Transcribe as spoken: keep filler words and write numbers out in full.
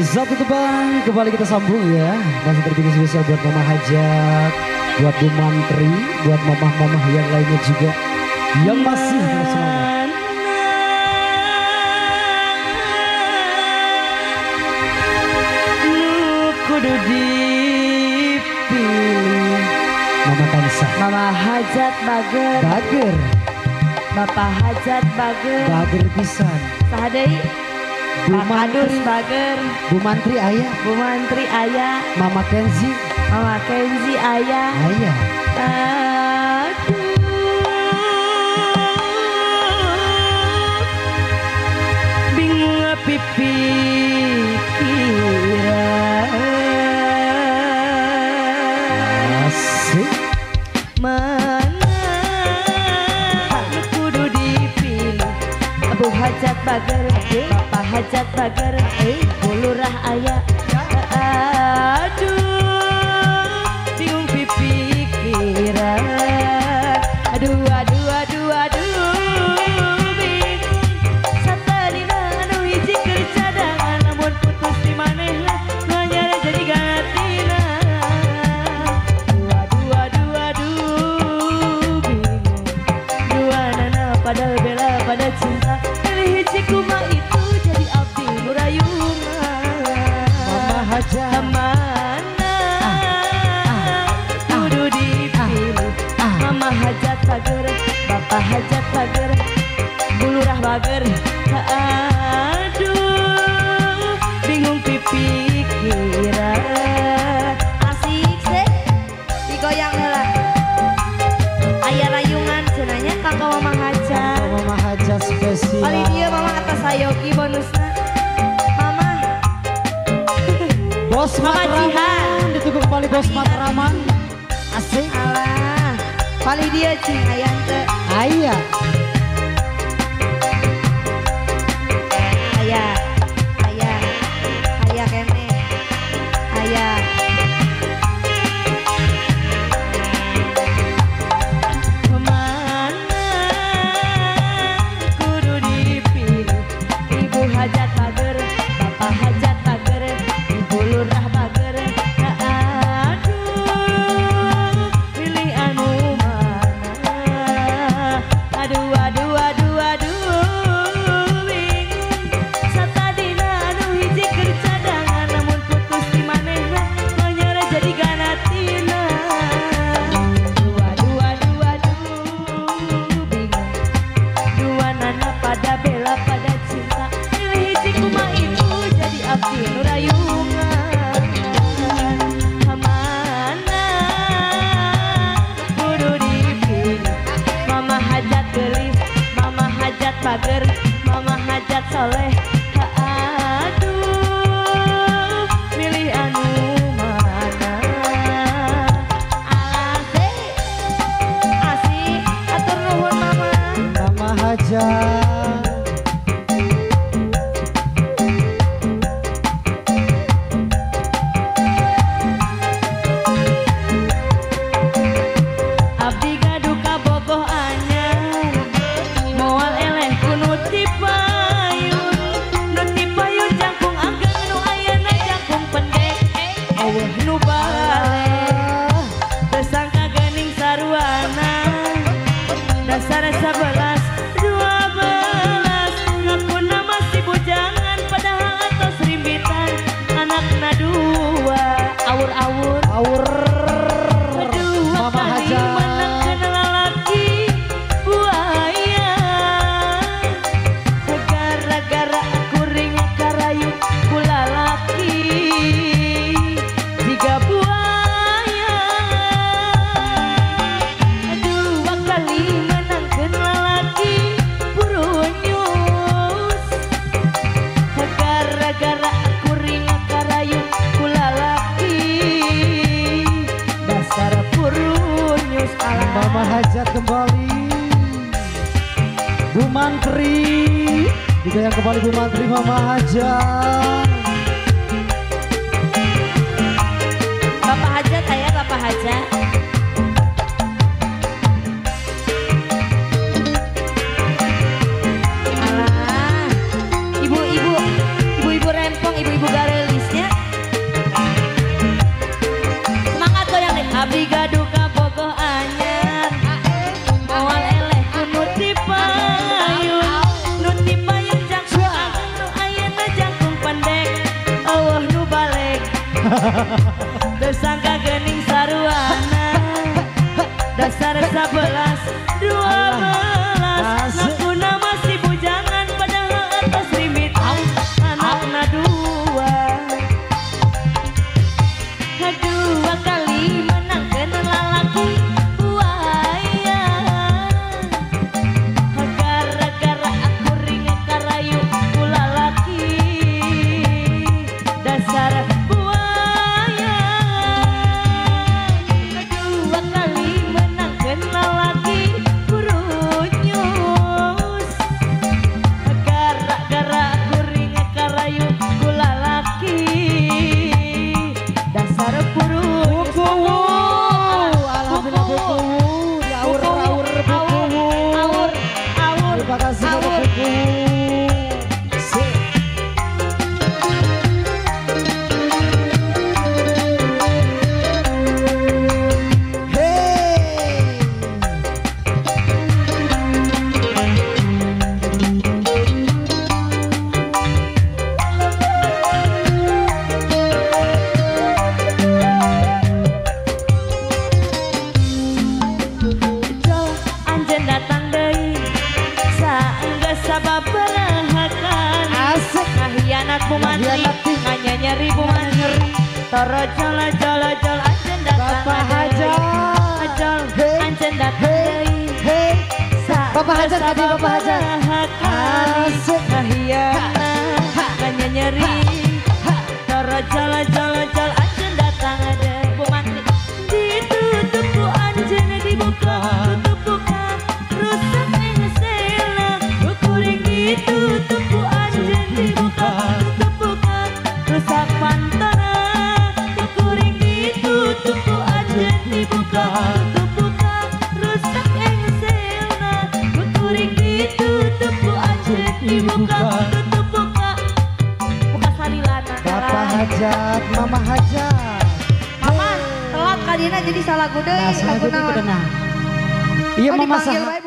Satu tebang kembali kita sambung ya. Masih terbikin spesial buat Mama Hajat, buat Bu Mantri, buat mamah-mamah yang lainnya juga yang masih semangat. Kudu dipilih Mama Kansa, Mama Hajat Bager, Bager, Bapak Hajat Bager, Bager pisan. Sahadei Bu Pak Kadus Mantri, Bager, Bu Mantri ayah, Bu Mantri Ayah, Mama Kenzi Mama Kenzi Ayah. ayah. Aduh, bingung apa pikiran. Asik. Mana kudu dipilih Abu Hajat Bager, Bapak Hajat Bager, Bulurah Ayah. Aduh, bingung pikiran. Aduh, aduh, aduh, aduh, bingung. Satarina anu hiji keur cadangan, lamun putus di manehna nganyar jadi gantina. Aduh, aduh, aduh, bingung. Dua nana padahal bela pada cinta, pilih hiji kumaha itu jadi abdi nu rayungan. Mama Hajat, Mana kudu dipilih Mama Hajat Bager, Bapak Hajat Bager, Bulurah Bager. Aduh, bingung pikiran. Asik sih digoyang heula. Aya rayungan cenanya kanggo Mama Hajat. Mama Hajat spesial. Kali dia Mama atas sayogi bonusna. Mama Bos Mama Matraman, Jihan. ditunggu kembali Bos Matraman. Asik. alah kali dia cing ayah teh. Ayah. Ayah, ayah, ayah kene, ayah. Kemana kudu dipilih Ibu Hajat Bager, Bapak Hajat Bager, Ibu Lurah Bager. Aduh, pilih anu mana? Aduh, aduh, aduh, aduh, bingung. Satadina anu hiji keur cadangan, namun putus di manehna nganyara jadi ganatina. Aduh, aduh, aduh, aduh, bingung. Dua nana pada bela pada cinta, pilih hiji kumaha itu jadi abdi nu rayungan. Mana kudu dipilih Mama Hajat Gelis, Mama Hajat Bager, Mama Hajat Soleh. Aduh, milih anu mana? Asik, asik, atur nuhun Mama. Mama Hajat. Abdi gaduh bogoh anyar, moal eleh ku nu ti payun. Nu ti payun jangkung ageng, nu ayeuna jangkung pendek. Eueuh nu bale, teu sangka geuning saruana. Dasar sabelas dua belas, ngakuna masih bujangan, padahal atos rimbitan anakna dua. Awur-awur Aur. kedua Mama kali Hajat. menangkan lalaki buaya. Gara-gara kuring karayu ku lalaki tiga buaya. Dua kali menangkan lalaki burunyus. Gara-gara kuring karayu ku lalaki dasar burunyus. Alah Mama Hajat kembali. Bu Mantri, digoyang kembali Bu Mantri Mama Hajat. Bapak Hajat, ayah Bapak Hajat. Alah, ibu-ibu, ibu-ibu rempong, ibu-ibu garelis. Tersangka gening saruana dasar sebelas dua belas nakuna masih bujangan padahal atas limit anakna dua dua kali menangkan lalaki buaya gara-gara aku ringan karayu ku lalaki dasar buaya dua kali menangkan lalaki kurunyus gara-gara aku ringan karayu ku lalaki dasar kurunyus Alhamdulillah buku Aur aur buku aur aur Terima kasih aur buku Aku mantri, nganya ribu mantri Toro jolo jolo jolo anjen datang Bapak Hajat Ajol anjen datang Hei Bapak Hajat tadi Bapak Hajat Asik Ngahiana nganya nyeri Toro jolo jolo jolo anjen datang ada Bu mantri ditutup bu anjen dibuka tutup buka rusak ngesela bu kuring ditutup bu anjen dibuka rusak pantana kuring ditutup bu anjen dibuka tutup buka rusak engselna kuring ditutup bu anjen dibuka tutup buka buka salilana Bapak Hajat Mama Hajat Mama telat kadina jadi salah kudeui Nah salah gue lagu naon. kudenah Iya Oh, Mama dipanggil saha bae.